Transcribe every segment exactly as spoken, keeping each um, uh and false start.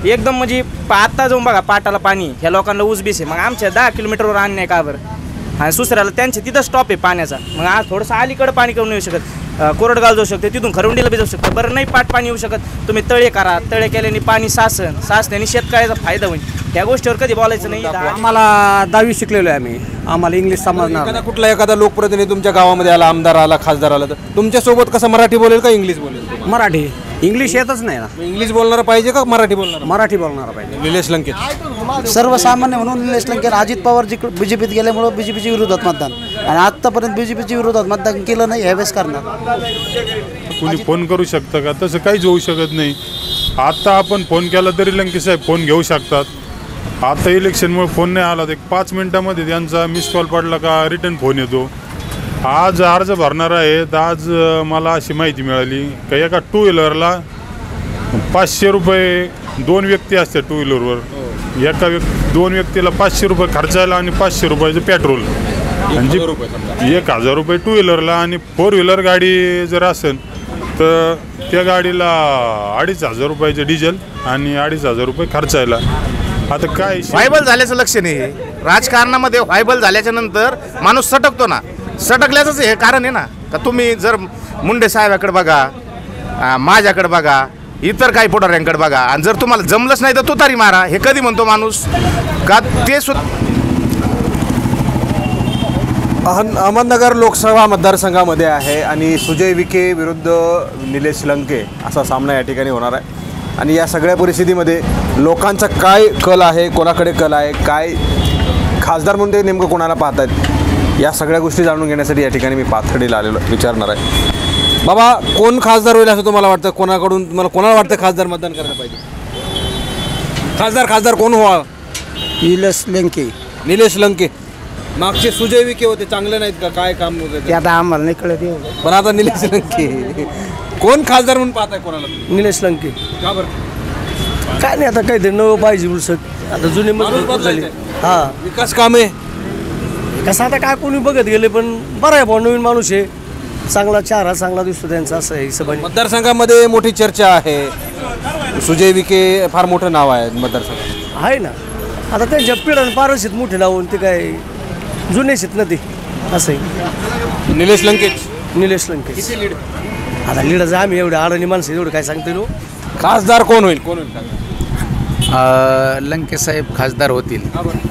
एकदम म्हणजे आता जाऊन बघा पाटाला पाणी, ह्या लोकांना ऊसबीस आहे, मग आमच्या दहा किलोमीटरवर आणणे का बरं? आणि दुसऱ्याला त्यांच्या तिथं स्टॉप आहे पाण्याचा, मग आज थोडंसं अलीकडं पाणी करून येऊ शकत, कोरडगाव जाऊ शकते, तिथून खरवंडीला बी जाऊ शकतं. बरं नाही पाट पाणी येऊ शकत, तुम्ही तळे करा, तळे केल्याने पाणी सासन सासण्याने शेतकऱ्याचा फायदा होईल. त्या गोष्टीवर कधी बोलायचं नाही. आम्हाला दहावी शिकलेलो आहे आम्ही, आम्हाला इंग्लिश समजणार. एखादा कुठला एखादा लोकप्रतिनिधी तुमच्या गावामध्ये आला, आमदार आला, खासदार आला, तर तुमच्यासोबत कसं मराठी बोलेल का इंग्लिश बोलेल? मराठी, इंग्लिश येतच नाही ना. इंग्लिश बोलणार पाहिजे का मराठी बोलणार? मराठी बोलणार पाहिजे. निलेश लंके सर्वसामान्य म्हणून निलेश लंके अजित पवार जी बीजेपीत गेल्यामुळं बीजेपीच्या विरोधात मतदान, आणि आतापर्यंत बीजेपीच्या विरोधात मतदान केलं नाही, ह्यावेळेस करणार. कुणी फोन करू शकतं का? तसं काहीच होऊ शकत नाही. आता आपण फोन केला तरी लंके साहेब फोन घेऊ शकतात. आता इलेक्शनमुळे फोन नाही आला तर एक पाच मिनिटामध्ये त्यांचा मिस कॉल पडला का रिटर्न फोन येतो. आज अर्ज भरणार आहे तर आज मला अशी माहिती मिळाली का एका टू व्हीलरला पाचशे रुपये दोन व्यक्ती असतात टू व्हीलरवर, एका व्यक्ती दोन व्यक्तीला पाचशे रुपये खर्चायला आणि पाचशे रुपयाचं पेट्रोल, म्हणजे एक हजार रुपये टू व्हीलरला. आणि फोर व्हीलर गाडी जर असेल तर त्या गाडीला अडीच हजार रुपयाचं डिझेल आणि अडीच हजार रुपये खर्चायला. आता काय व्हायबल झाल्याचं लक्षण आहे. राजकारणामध्ये व्हायबल झाल्याच्या नंतर माणूस सटकतो ना, सटकल्याचंच हे कारण आहे ना. का तुम्ही जर मुंडे साहेबाकडे बघा, माझ्याकडे बघा, इतर काही पुढाऱ्यांकडे बघा, आणि जर तुम्हाला जमलंच नाही तर तुतारी मारा, हे कधी म्हणतो माणूस का? ते सुद्धा अहमदनगर लोकसभा मतदारसंघामध्ये आहे आणि सुजय विखे विरुद्ध निलेश लंके असा सामना या ठिकाणी होणार आहे. आणि या सगळ्या परिस्थितीमध्ये लोकांचा काय कल आहे, कोणाकडे कल आहे, काय खासदार म्हणून ते नेमकं कोणाला पाहत आहेत, या सगळ्या गोष्टी जाणून घेण्यासाठी या ठिकाणी मी पाथर्डीला आलेलो विचारणार आहे. बाबा, कोण खासदार होईल असं तुम्हाला वाटतं? कोणाकडून तुम्हाला कोणाला वाटतं खासदार मतदान करायला पाहिजे? खासदार खासदार कोण व्हावा? निलेश लंके. निलेश लंके. मागचे सुजय विखे होते, चांगले नाहीत का? काय काम होतं ते आता आम्हाला नाही कळत, पण आता निलेश लंके कोण खासदार म्हणून पाहताय कोणाला? निलेश लंके. का बरं? काय नाही, आता काहीतरी नवं पाहिजे उलसक. आता जुने मजबूत झाले. हां, विकास कामे कसं आता काय कोणी बघत गेले, पण बरं आहे, पण नवीन माणूस आहे, चांगला चेहरा चांगला दिसतो त्यांचा, असं आहे हिशोबाने. मतदारसंघामध्ये मोठी चर्चा आहे, सुजय विखे फार मोठं नाव आहे मतदारसंघात. आहे ना, आता त्यांच्या पिढ्यानं पारशीत मोठे लावून ते काय जुने शेत ना ते, असं आहे. निलेश लंके. निलेश लंके. आता लीडच आम्ही एवढे अडाणी माणसं एवढं काय सांगते नो. खासदार कोण होईल? कोण होईल? लंके साहेब खासदार होतील.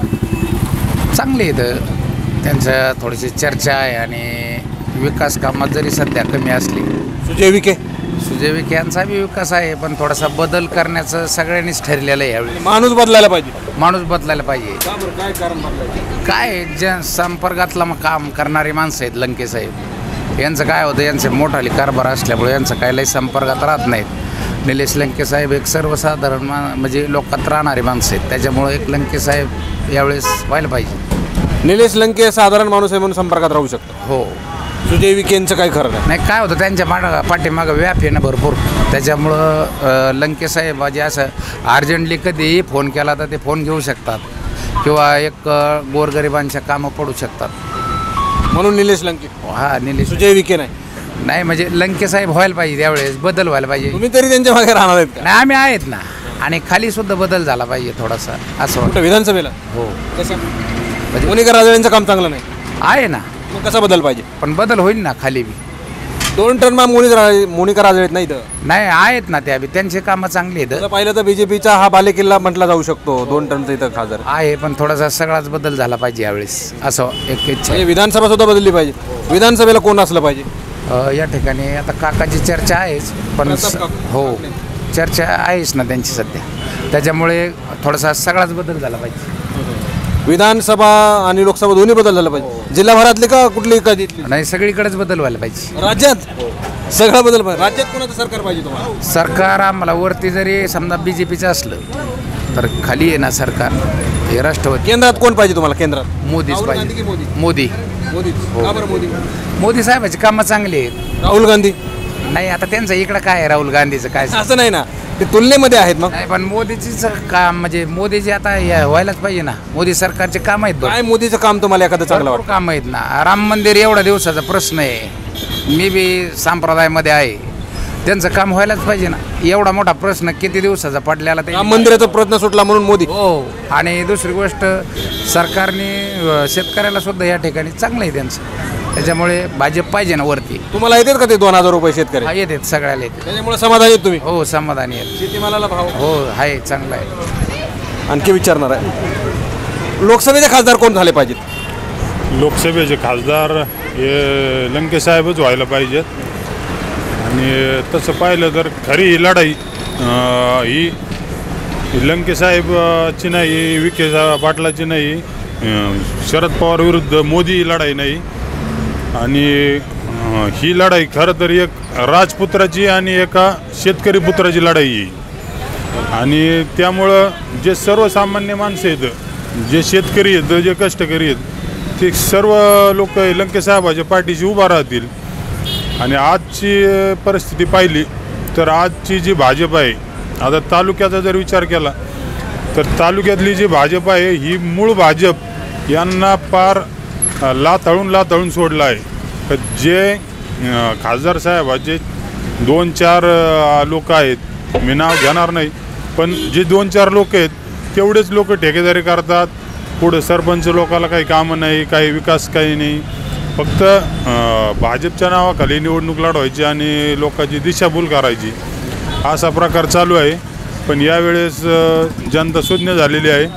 चांगले आहेत, त्यांचं थोडीशी चर्चा आहे, आणि विकास कामात जरी सध्या कमी असली. सुजय विखे. सुजय विखे यांचा बी विकास आहे, पण थोडासा बदल करण्याचं सगळ्यांनीच ठरलेलं आहे यावेळी. माणूस बदलायला पाहिजे. माणूस बदलायला पाहिजे. काय कारण बदलायचं? काय जे संपर्कातला मग काम करणारी माणसं आहेत लंके साहेब. यांचं काय होतं, यांचं मोठाली कारभार असल्यामुळे यांचं काय लई संपर्कात राहत नाहीत. निलेश लंके साहेब एक सर्वसाधारण मा म्हणजे लोकात राहणारी माणसं आहेत, त्याच्यामुळे एक लंके साहेब यावेळेस व्हायला पाहिजे. निलेश लंके साधारण माणूस आहे म्हणून संपर्कात राहू शकतो. हो. सुजय विखेंचं काय खरं नाही. नाही, काय होतं त्यांच्या माग पाठीमागं व्याप आहे ना भरपूर, त्याच्यामुळं लंके साहेब म्हणजे असं अर्जंटली कधीही फोन केला तर ते फोन घेऊ शकतात, किंवा एक गोरगरिबांच्या कामं पडू शकतात, म्हणून निलेश लंके. हा, निलेश. सुजय विखे नाही. नाही, म्हणजे लंके साहेब व्हायला पाहिजे, त्यावेळेस बदल व्हायला पाहिजे. तुम्ही तरी त्यांच्या मागे राहणार आहेत का? नाही, आम्ही आहेत ना, आणि खाली सुद्धा बदल झाला पाहिजे थोडासा, असं वाटतं. विधानसभेला हो. कसं म्हणजे मोनिका राजळेंचं काम चांगलं नाही आहे ना, मग कसा बदल पाहिजे? पण बदल होईल ना खाली बी. दोन टर्म मोनिका मोनिका राजळेत नाही तर नाही, आहेत ना त्या बी, त्यांची कामं चांगली आहेत. पाहिलं तर बीजेपीचा हा बालेकिल्ला म्हटला जाऊ शकतो दोन टर्मचा इथं खासदार आहे, पण थोडासा सगळाच बदल झाला पाहिजे यावेळेस, असं एक इच्छा आहे. विधानसभा सुद्धा बदलली पाहिजे. विधानसभेला कोण असलं पाहिजे? या ठिकाणी आता काकाची चर्चा आहेच, पण हो, चर्चा आहेच ना त्यांची सध्या, त्याच्यामुळे थोडासा सगळाच बदल झाला पाहिजे. विधानसभा आणि लोकसभा दोन्ही बदल झाला पाहिजे. जिल्हाभरातले का कुठली कधी नाही, सगळीकडेच बदल व्हायला पाहिजे. राज्यात सगळा बदल पाहिजे. राज्यात कोणाचं सरकार पाहिजे तुम्हाला? सरकार आम्हाला वरती जरी समजा बीजेपीचं असलं तर खाली आहे ना सरकार हे राष्ट्रवादी. केंद्रात कोण पाहिजे तुम्हाला? केंद्रात मोदीच पाहिजे. मोदी. मोदी. मोदी मोदी साहेबांची कामं चांगली आहेत. राहुल गांधी नाही, आता त्यांचं इकडं काय आहे राहुल गांधीचं काय असं नाही ना, ते तुलनेमध्ये आहेत. मग नाही, पण मोदीचीच काम म्हणजे मोदीचे आता व्हायलाच पाहिजे ना, मोदी सरकारचे काम आहेत. काय मोदीचं काम तुम्हाला एखादं चांगलं वाटतं? काम आहेत ना, राम मंदिर एवढा दिवसाचा प्रश्न आहे. मी बी संप्रदायामध्ये आहे, त्यांचं काम व्हायलाच पाहिजे ना. एवढा मोठा प्रश्न किती दिवसाचा पडलेला ते राम मंदिराचा प्रश्न सुटला म्हणून मोदी. हो. आणि दुसरी गोष्ट सरकारने अ, शेतकऱ्याला सुद्धा या ठिकाणी चांगलं आहे त्यांचं, त्याच्यामुळे भाजप पाहिजे ना वरती. तुम्हाला येतात का ते दोन हजार रुपये शेतकरी? हा येतात, सगळ्याला येते. त्याच्यामुळे समाधानी आहेत तुम्ही? हो समाधानी आहेत. शेतीमालाला भाव हो आहे, चांगला आहे. आणखी विचारणार आहे, लोकसभेचे खासदार कोण झाले पाहिजेत? लोकसभेचे खासदार हे लंके साहेबच व्हायला पाहिजेत. आणि तसं पाहिलं तर खरी ही लढाई अं, ही लंके साहेबची नाही, विखे सा- पाटलाची नाही, अं, शरद पवार विरुद्ध मोदी ही लढाई नाही. आणि अं, ही लढाई खरं तर एक राजपुत्राची आणि एका शेतकरी पुत्राची लढाई आहे. आणि त्यामुळं जे सर्वसामान्य माणसं आहेत, जे शेतकरी आहेत, जे कष्टकरी आहेत, ते सर्व लोक लंके साहेबाच्या पाठीशी उभा राहतील. आणि आजची परिस्थिती पाहिली तर आजची जी भाजप आहे, आता तालुक्याचा जर विचार केला तर तालुक्यातली जी भाजप आहे ही मूळ भाजप यांना पार लाथाळून लाथाळून सोडलं आहे. तर जे अं, खासदार साहेबाचे दोन चार लोक आहेत, मी नाव घेणार नाही, पण जे दोन चार लोक आहेत तेवढेच लोक ठेकेदारी करतात. पुढं सरपंच लोकाला काही कामं नाही, काही विकास काही नाही, फक्त भाजपच्या नावाखाली निवडणूक लढवायची आणि लोकांची दिशाभूल करायची, असा प्रकार चालू आहे. पण यावेळेस जनता सुज्ञ झालेली आहे.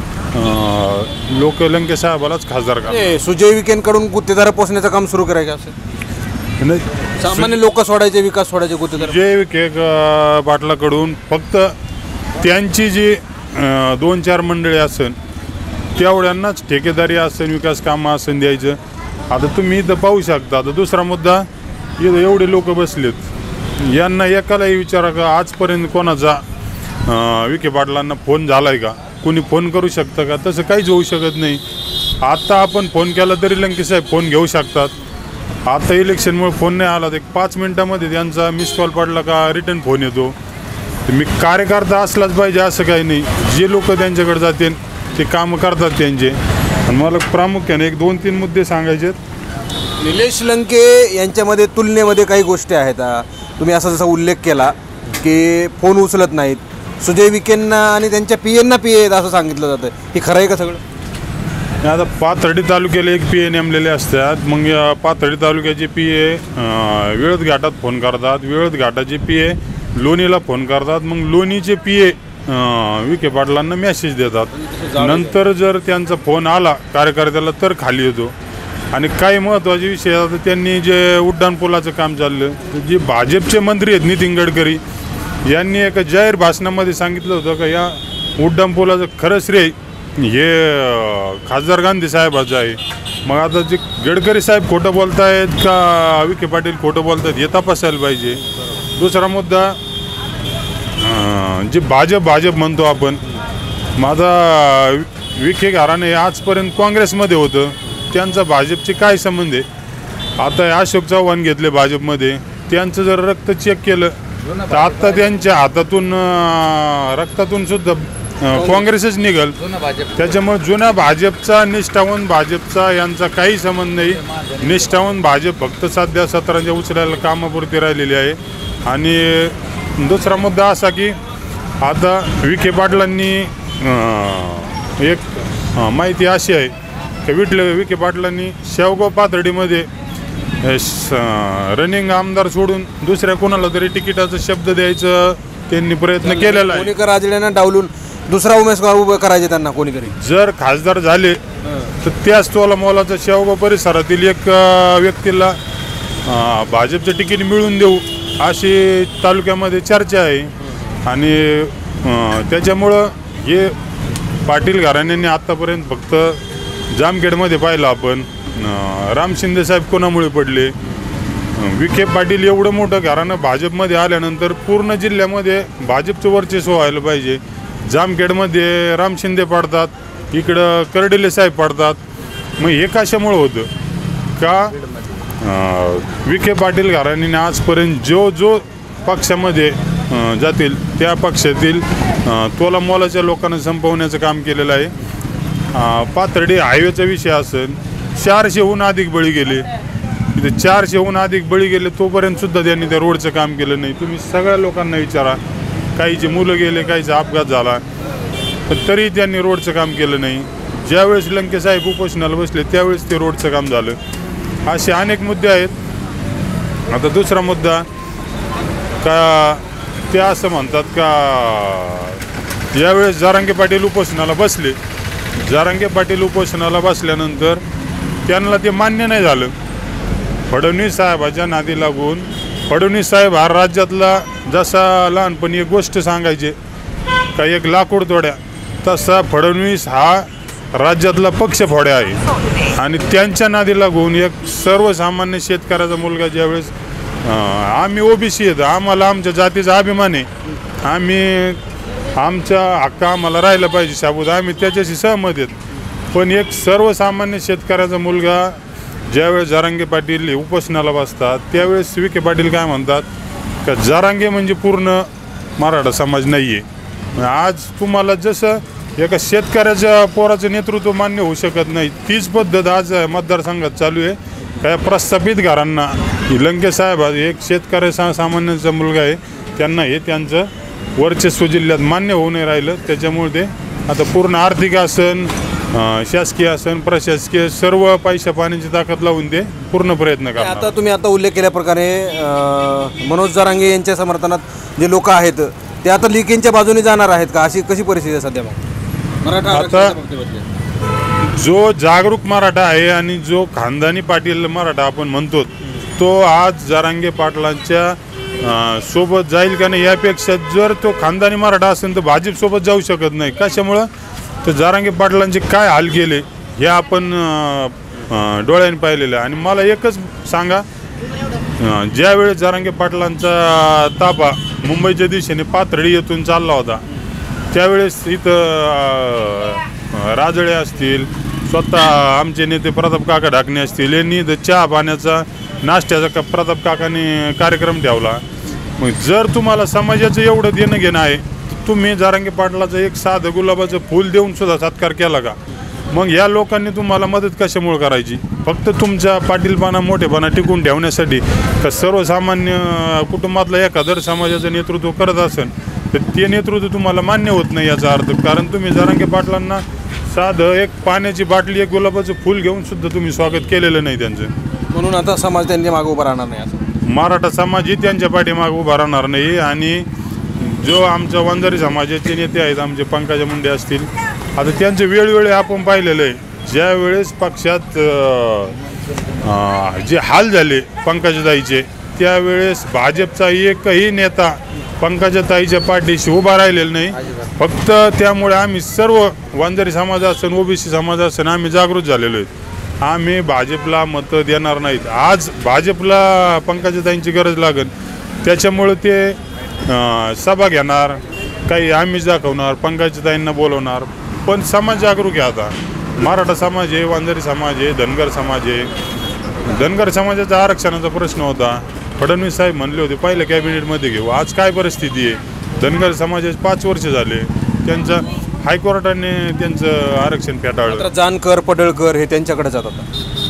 लोक लंके साहेबालाच खासदार करा. ते सुजय विखेंकडून गुत्तेदार पोचण्याचं काम सुरू करायचं असेल, नाही, सामान्य लोक सोडायचे, विकास सोडायचे, गुत्तेदार. सुजय विखे अ, पाटलाकडून फक्त त्यांची जी अ, दोन चार मंडळी असेल तेवढ्यांनाच ठेकेदारी असेल, विकास कामं असेल द्यायचं. आता तुम्ही इथं पाहू शकता. आता दुसरा मुद्दा, इथं एवढे लोक बसलेत, यांना एकालाही विचारा का आजपर्यंत कोणाचा अ, विखे पाटलांना फोन झाला आहे का? कोणी फोन करू शकतं का? तसं काहीच होऊ शकत नाही. आता आपण फोन केला तरी लंके साहेब फोन घेऊ शकतात. आता इलेक्शनमुळे फोन नाही आला तर एक पाच मिनटामध्ये त्यांचा मिस कॉल पडला का रिटर्न फोन येतो. मी कार्यकर्ता असलाच पाहिजे असं काही नाही. जे लोक त्यांच्याकडे जातील ते कामं करतात त्यांचे. आणि मला प्रामुख्याने एक दोन तीन मुद्दे सांगायचे आहेत. निलेश लंके यांच्यामध्ये तुलनेमध्ये काही गोष्टी आहेत. तुम्ही असा जसा उल्लेख केला की फोन उचलत नाहीत, सुजय विखेंना आणि त्यांच्या पी एनना पी ए असं सांगितलं जातं, हे खरं आहे का सगळं? आता पाथर्डी तालुक्याला एक पी ए नेमलेले असतात. मग या पाथर्डी तालुक्याचे पी ए वेळत घाटात फोन करतात, वेळत घाटाचे पी ए लोणीला फोन करतात, मग लोणीचे पी ए विखे पाटलांना मेसेज देतात. नंतर जर त्यांचा फोन आला कार्यकर्त्याला तर खाली येतो. आणि काही महत्त्वाचे विषय आता त्यांनी जे उड्डाणपुलाचं काम चाललं, जे भाजपचे मंत्री आहेत नितीन गडकरी यांनी एका जाहीर भाषणामध्ये सांगितलं होतं का या उड्डाणपुलाचं खरं श्रेय हे खासदार गांधी साहेबाचं आहे. मग आता जे गडकरी साहेब खोटं बोलत आहेत का विखे पाटील खोटं बोलत आहेत हे तपासायला पाहिजे. दुसरा मुद्दा, जे भाजप भाजप म्हणतो आपण, माझा विखे घराणे आजपर्यंत काँग्रेसमध्ये होतं, त्यांचा भाजपचे काय संबंध आहे? आता अशोक चव्हाण घेतले भाजपमध्ये, त्यांचं जर रक्त चेक केलं तर आत्ता त्यांच्या हातातून रक्तातून सुद्धा काँग्रेसच निघल. त्याच्यामुळे जुन्या भाजपचा निष्ठावून भाजपचा यांचा काही संबंध नाही. निष्ठावून भाजप फक्त सध्या सतराच्या उचलायला कामापुरती राहिलेली आहे. आणि दुसरा मुद्दा असा की आता विखे पाटलांनी एक माहिती अशी आहे की विठले विखे पाटलांनी शेवगाव पाथर्डीमध्ये रनिंग आमदार सोडून दुसऱ्या कोणाला तरी तिकिटाचा शब्द द्यायचं त्यांनी प्रयत्न केलेला आहे. कोणीकर राजड्यांना डावलून दुसरा उमेदवार उभं करायचे त्यांना कोणीतरी. जर खासदार झाले तर त्याच तोला मोलाचा शेवगाव परिसरातील एक व्यक्तीला भाजपचं तिकीट मिळवून देऊ अशी तालुक्यामध्ये चर्चा आहे. आणि त्याच्यामुळं हे पाटील घराण्यांनी आत्तापर्यंत फक्त जामखेडमध्ये पाहिलं आपण, राम शिंदे साहेब कोणामुळे पडले. विखे पाटील एवढं मोठं घराणं भाजपमध्ये आल्यानंतर पूर्ण जिल्ह्यामध्ये भाजपचं वर्चस्व व्हायला पाहिजे. जामखेडमध्ये राम शिंदे पडतात, इकडं कर्डिले साहेब पडतात. मग हे कशामुळं होतं का विखे पाटील घराण्याने आजपर्यंत जो जो पक्षामध्ये जातील त्या पक्षातील तोला मोलाच्या लोकांना संपवण्याचं काम केलेलं आहे. पाथर्डी हायवेचा विषय असेल, चारशेहून अधिक बळी गेले. तिथे चारशेहून अधिक बळी गेले तोपर्यंत सुद्धा त्यांनी त्या रोडचं काम केलं नाही. तुम्ही सगळ्या लोकांना विचारा, काहीचे मुलं गेले, काहीचा अपघात झाला, पण तरी त्यांनी रोडचं काम केलं नाही. ज्यावेळेस लंके साहेब उपोषणाला बसले त्यावेळेस ते रोडचं काम झालं. असे अनेक मुद्दे आहेत. आता दुसरा मुद्दा का ते असं म्हणतात का ज्यावेळेस जरांगे पाटील उपोषणाला बसले, जरांगे पाटील उपोषणाला बसल्यानंतर त्यांना ते मान्य नाही झालं. फडणवीस साहेबाच्या नादी लागून, फडणवीस साहेब हा राज्यातला जसा लहानपणी एक गोष्ट सांगायचे का एक लाकूड तोड्या, तसा फडणवीस हा राज्यातला पक्ष फोड्या आहे. आणि त्यांच्या नादी लागून एक सर्वसामान्य शेतकऱ्याचा मुलगा ज्यावेळेस आम्ही ओबीसी आहेत, आम्हाला आमच्या जातीचा अभिमान आहे, आम्ही आमचा हक्क आम्हाला राहिला पाहिजे शाबूत, आम्ही त्याच्याशी सहमत आहेत. पण एक सर्वसामान्य शेतकऱ्याचा मुलगा ज्यावेळेस जरांगे पाटील उपोषणाला बसतात त्यावेळेस विखे पाटील काय म्हणतात का जरांगे म्हणजे पूर्ण मराठा समाज नाही आहे. आज तुम्हाला जसं एका शेतकऱ्याच्या पोराचं नेतृत्व मान्य होऊ शकत नाही, तीच पद्धत आज मतदारसंघात चालू आहे. काय प्रस्थापित घरांना लंके साहेब एक शेतकऱ्या सामान्याचा मुलगा आहे, त्यांना हे त्यांचं वर्चस्व जिल्ह्यात मान्य होऊ नाही राहिलं. त्याच्यामुळे ते आता पूर्ण आर्थिक असन, शासकीय असन, प्रशासकीय सर्व पैशा पाण्याची ताकद लावून ते पूर्ण प्रयत्न करतात. आता तुम्ही आता उल्लेख केल्याप्रकारे अं, मनोज जरांगे यांच्या समर्थनात जे लोक आहेत ते आता लिकेंच्या बाजूने जाणार आहेत का, अशी कशी परिस्थिती आहे सध्या? मराठा आता जो जागरूक मराठा आहे आणि जो खानदानी पाटील मराठा आपण म्हणतो तो आज जरांगे पाटलांच्या सोबत जाईल का नाही यापेक्षा जर तो खानदानी मराठा असेल तर भाजप सोबत जाऊ शकत नाही. कशामुळं तर जरांगे पाटलांचे काय हाल केले हे आपण डोळ्याने पाहिलेलं आहे. आणि मला एकच सांगा, ज्यावेळेस जरांगे पाटलांचा ताबा मुंबईच्या दिशेने पाथर्डी येथून चालला होता त्यावेळेस इथं राजळे असतील, स्वतः आमचे नेते प्रताप काका ढाकणे असतील, यांनी इथं चहा पाण्याचा नाश्त्याचा प्रताप काकाने कार्यक्रम ठेवला. मग जर तुम्हाला समाजाचं एवढं देणं घेणं आहे तुम्ही जरांगे पाटलाचं एक साधं गुलाबाचं फूल देऊन सुद्धा सत्कार केला का? मग या लोकांनी तुम्हाला मदत कशामुळे करायची? फक्त तुमच्या पाटीलपणा मोठेपणा टिकून ठेवण्यासाठी का सर्वसामान्य कुटुंबातला एखादं समाजाचं नेतृत्व करत असेल तर ते नेतृत्व तुम्हाला मान्य होत नाही याचा अर्थ. कारण तुम्ही जरांगे पाटलांना साधं एक पाण्याची बाटली, एक गुलाबाचं फूल घेऊन सुद्धा तुम्ही स्वागत केलेलं नाही त्यांचं. म्हणून आता समाज त्यांच्या मागे उभा राहणार नाही असं? मराठा समाजही त्यांच्या पाठीमागे उभा राहणार नाही. आणि जो आमच्या वंजारी समाजाचे नेते आहेत, आमचे पंकजा मुंडे असतील, आता त्यांचे वेळोवेळी आपण पाहिलेलं आहे. ज्या वेळेस पक्षात जे हाल झाले पंकजाताईचे त्यावेळेस भाजपचा एकही नेता पंकजाताईच्या पाठीशी उभा राहिलेला नाही. फक्त त्यामुळे आम्ही सर्व वंजारी समाज असेल, ओबीसी समाज असेल, आम्ही जागृत झालेलो आहेत. आम्ही भाजपला मतं देणार नाहीत. आज भाजपला पंकजाताईंची गरज लागेल त्याच्यामुळे ते सभा घेणार, काही आम्हीच दाखवणार, पंकजाताईंना बोलवणार. पण समाज जागरूक आहे. आता मराठा समाज आहे, वंजारी समाज आहे, धनगर समाज आहे. धनगर समाजाचा आरक्षणाचा प्रश्न होता, फडणवीस साहेब म्हणले होते पहिल्या कॅबिनेटमध्ये घेऊ. आज काय परिस्थिती आहे? धनगर समाजाचे पाच वर्ष झाले, त्यांचं हायकोर्टाने त्यांचं आरक्षण फेटाळलं. जानकर, पडळकर हे त्यांच्याकडे जातात.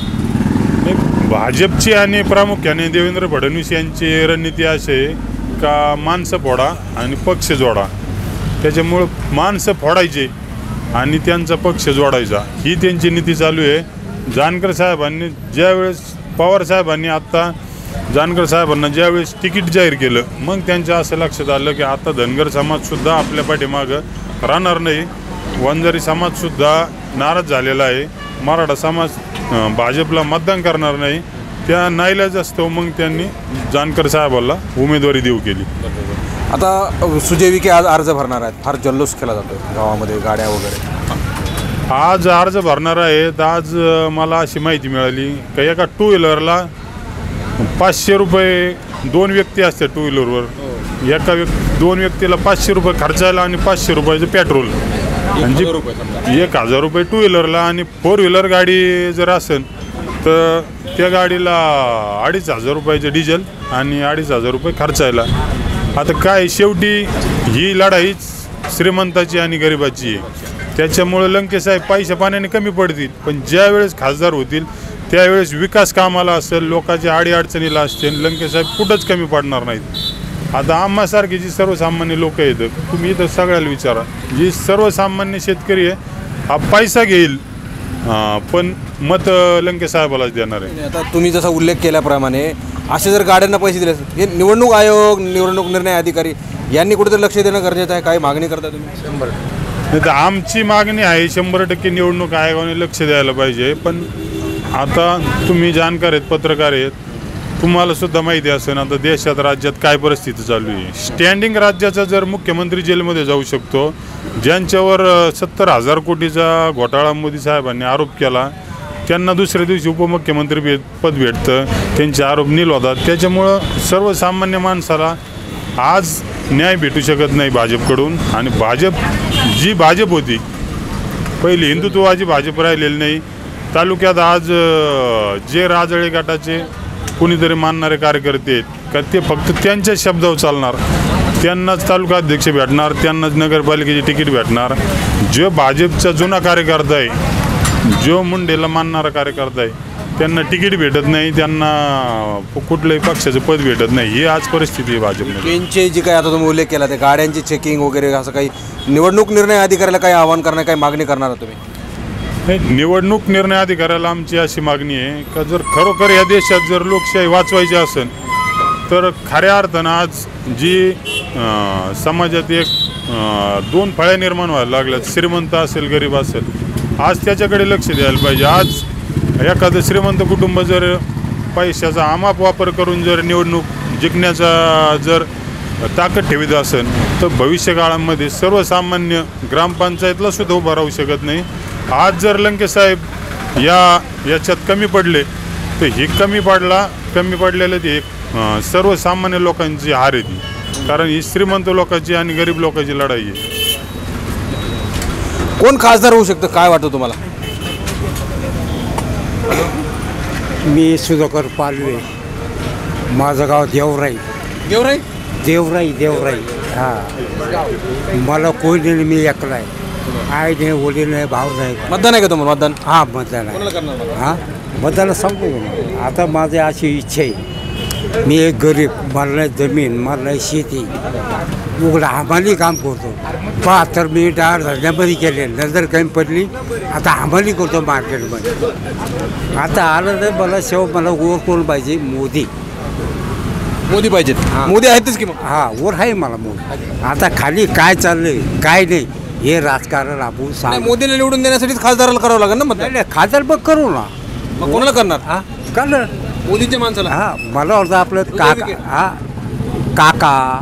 भाजपची आणि प्रामुख्याने देवेंद्र फडणवीस यांची रणनीती अशी आहे का माणसं फोडा आणि पक्ष जोडा. त्याच्यामुळं माणसं फोडायचे आणि त्यांचा पक्ष जोडायचा ही त्यांची नीती चालू आहे. जानकर साहेबांनी ज्यावेळेस, पवार साहेबांनी आत्ता जानकर साहेबांना ज्यावेळेस तिकीट जाहीर केलं मग त्यांच्या असं लक्षात आलं की आता धनगर समाजसुद्धा आपल्या पाठीमागं राहणार नाही. वंजारी समाजसुद्धा नाराज झालेला आहे. मराठा समाज भाजपला मतदान करणार नाही. त्या नाईलाज असतो मग त्यांनी जानकर साहेबाला उमेदवारी देऊ केली. आता सुजय विखे आज अर्ज भरणार आहेत, फार जल्लोष केला जातो गावामध्ये, गाड्या वगैरे. आज अर्ज भरणार आहेत. आज मला अशी माहिती मिळाली का एका टू व्हीलरला पाचशे रुपये, दोन व्यक्ती असतात टू व्हीलरवर, एका व्यक्ती दोन व्यक्तीला पाचशे रुपये खर्चायला आणि पाचशे रुपयाचं पेट्रोल, म्हणजे एक हजार रुपये टू व्हीलरला. आणि फोर व्हीलर गाडी जर असेल तर त्या गाडीला अडीच हजार रुपयाचं डिझेल आणि अडीच हजार रुपये खर्चायला. आता काय शेवटी ही लढाई श्रीमंताची आणि गरिबाची आहे. त्याच्यामुळे लंके साहेब पैशा पाण्याने कमी पडतील, पण ज्या वेळेस खासदार होतील त्यावेळेस विकास कामाला असेल, लोकांच्या अडीअडचणीला असतील, लंकेसाहेब कुठंच कमी पडणार नाहीत. आता आम्हासारखी जी सर्वसामान्य लोक आहेत, तुम्ही इथं सगळ्याला विचारा, जी सर्वसामान्य शेतकरी आहे हा पैसा घेईल पण मत लंकेसाहेबालाच देणार आहे. आता तुम्ही जसा उल्लेख केल्याप्रमाणे असे जर गाड्यांना पैसे दिले हे निवडणूक आयोग, निवडणूक निर्णय अधिकारी यांनी कुठेतरी लक्ष देणं गरजेचं आहे. काही मागणी करता तुम्ही? शंभर नाही तर आमची मागणी आहे शंभर टक्के निवडणूक आयोगाने लक्ष द्यायला पाहिजे. पण आता तुम्ही जाणकार आहेत, पत्रकार आहेत, तुम्हाला सुद्धा माहिती असेल आता देशात राज्यात काय परिस्थिती चालू आहे. स्टँडिंग राज्याचा जर मुख्यमंत्री जेलमध्ये जाऊ शकतो, ज्यांच्यावर सत्तर हजार कोटीचा घोटाळा मोदी साहेबांनी आरोप केला त्यांना दुसऱ्या दिवशी उपमुख्यमंत्री भेट पद भेटतं, त्यांचे आरोप नील होतात. त्याच्यामुळं सर्वसामान्य माणसाला आज न्याय भेटू शकत नाही भाजपकडून. आणि भाजप जी भाजप होती पहिली हिंदुत्ववादी भाजप राहिलेली नाही. तालुक्यात आज जे राजळे गटाचे कोणीतरी मानणारे कार्यकर्ते आहेत का ते फक्त त्यांच्या शब्दावर चालणार, त्यांनाच तालुका अध्यक्ष भेटणार, त्यांनाच नगरपालिकेची तिकीट भेटणार. जो भाजपचा जुना कार्यकर्ता आहे, जो मुंडेला मानणारा कार्यकर्ता आहे, त्यांना तिकीट भेटत नाही, त्यांना कुठल्याही पक्षाचं पद भेटत नाही. ही आज परिस्थिती आहे भाजपमध्ये. त्यांचे जी काही आता तुम्ही उल्लेख केला ते गाड्यांची चेकिंग वगैरे असं काही निवडणूक निर्णय अधिकाऱ्याला काही आवाहन करणार, काही मागणी करणार तुम्ही? नाही, निवडणूक निर्णय अधिकाऱ्याला आमची अशी मागणी आहे का जर खरोखर या देशात जर लोकशाही वाचवायची असेल तर खऱ्या अर्थानं आज जी समाजात एक दोन फळ्या निर्माण व्हायला लागल्यात, श्रीमंत असेल गरीब असेल, आज त्याच्याकडे लक्ष द्यायला पाहिजे. आज एखादं श्रीमंत कुटुंब जर पैशाचा आमाप वापर करून जर निवडणूक जिंकण्याचा जर ताकद ठेवीत असेल तर भविष्य काळामध्ये सर्वसामान्य ग्रामपंचायतला सुद्धा उभा राहू शकत नाही. आज जर लंकेसाहेब या याच्यात कमी पडले तर ही कमी पडला कमी पडलेलं ते एक सर्वसामान्य लोकांची हार आहे ती, कारण ही श्रीमंत लोकांची आणि गरीब लोकांची लढाई आहे. कोण खासदार होऊ शकतं काय वाटतं तुम्हाला? मी सुधाकर पालवे, माझं गाव देवराई. देवराई देवराई देवराई हां. मला कोणी नाही, मी एकला आहे. आई नाही, वडील नाही, भाऊ नाही. मतदान आहे का तुम्हाला? मतदान हां मतदान आहे. हां मतदान सांगतो मी. आता माझी अशी इच्छा आहे, मी एक गरीब, मला नाही जमीन, मला नाही शेती, उघडं हमाली काम करतो. बहात्तर मिनिट आठ धंद्यामध्ये केले, नंतर कमी पडली, आता हमाली करतो मार्केटमध्ये. आता आलं तर मला शेव मला वर कोण पाहिजे? मोदी. मोदी पाहिजेत. मोदी आहेतच की मग? हां वर आहे मला मोदी. आता खाली काय चाललंय काय नाही हे राजकारण आपण सांग. मोदीला निवडून देण्यासाठीच खासदाराला करावं लागेल ना मतदान? नाही खासदार बघ करू ना. मग कोणाला करणार? हां करणार मोदीच्या माणसाला. हां मला वाटतं आपलं काका, हां काका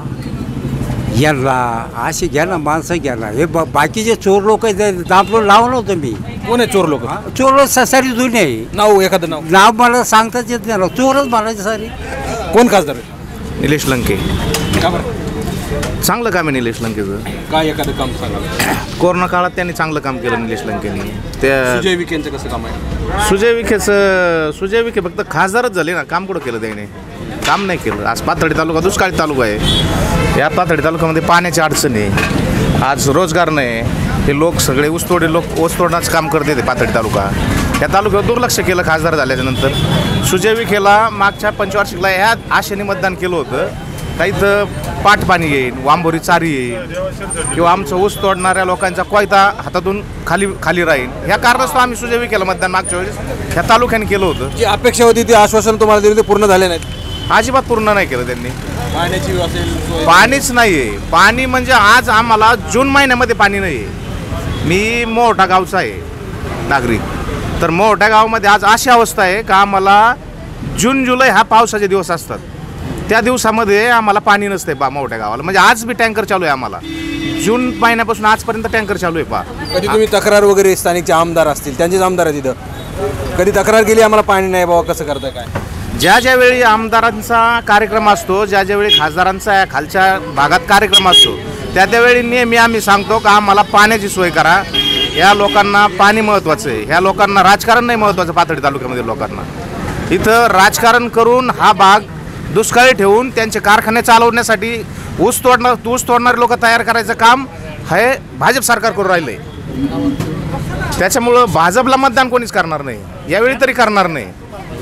यांना असे घ्या ना, माणसं घ्या ना. हे ब बाकीचे चोर लोक दाबलो लावलं होतं मी. कोण आहे चोर लोक? चोर लोक सारी जुने आहे. नाव एखादं नाव नाव मला सांगताच येत नाही, चोरच म्हणायचे सारी. कोण खासदार आहे? निलेश लंके. का बरं? चांगलं काम आहे निलेश लंकेचं. काय एखादं काम सांगा? कोरोना काळात त्यांनी चांगलं काम केलं निलेश लंकेने. त्या सुजय विखेंचं कसं काम आहे? सुजय विखेचं सुजय विखे फक्त खासदारच झाले ना, काम कुठं केलं त्याने? काम नाही केलं. आज पाथर्डी तालुका दुष्काळी तालुका आहे. या पाथर्डी तालुक्यामध्ये पाण्याची अडचण आहे, आज रोजगार नाही. हे लोक सगळे ऊसतोडे लोक ऊसतोडण्याचं काम करते ते पाथर्डी तालुका. या तालुक्यावर दुर्लक्ष केलं खासदार झाल्याच्यानंतर. सुजय विखेला मागच्या पंचवार्षिकला ह्या आशेने मतदान केलं होतं का इथं पाट पाणी येईल, वांबोरी चारी येईल, किंवा आमचं ऊस तोडणाऱ्या लोकांचा कोयता हातातून खाली खाली राहील. ह्या कारणास्तव आम्ही सुजय विखेला मतदान मागच्या वेळेस ह्या तालुक्याने केलं होतं. जी अपेक्षा होती ती आश्वासन तुम्हाला दिली ते पूर्ण झाले नाहीत? अजिबात पूर्ण नाही केलं त्यांनी. पाण्याची असेल पाणीच नाही आहे. पाणी म्हणजे आज आम्हाला जून महिन्यामध्ये पाणी नाही आहे. मी मोठा गावचा आहे नागरिक, तर मोठ्या गावामध्ये आज अशी अवस्था आहे का आम्हाला जून जुलै हा पावसाचे दिवस असतात, त्या दिवसामध्ये आम्हाला पाणी नसते बा मोठ्या गावाला. म्हणजे आज बी टँकर चालू आहे आम्हाला, जून महिन्यापासून आजपर्यंत टँकर चालू आहे पा. कधी तुम्ही तक्रार वगैरे स्थानिकचे आमदार असतील त्यांचेच आमदार आहेत तिथं, कधी तक्रार केली आम्हाला पाणी नाही बाबा कसं करताय काय? ज्या ज्यावेळी आमदारांचा कार्यक्रम असतो, ज्या ज्यावेळी खासदारांचा खालच्या भागात कार्यक्रम असतो, त्या त्यावेळी नेहमी आम्ही सांगतो का आम्हाला पाण्याची सोय करा. या लोकांना पाणी महत्त्वाचं आहे. ह्या लोकांना राजकारण नाही महत्त्वाचं. पाथर्डी तालुक्यामध्ये लोकांना इथं राजकारण करून हा भाग दुष्काळी ठेवून त्यांचे कारखाने चालवण्यासाठी ऊस तोडणार ऊस तोडणारे लोक तयार करायचं काम हे भाजप सरकार करून राहिलं आहे. त्याच्यामुळं भाजपला मतदान कोणीच करणार नाही, यावेळी तरी करणार नाही.